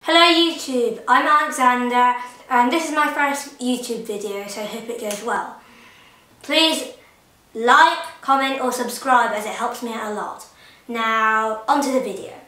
Hello YouTube, I'm Alexander and this is my first YouTube video, so I hope it goes well. Please like, comment or subscribe as it helps me out a lot. Now, onto the video.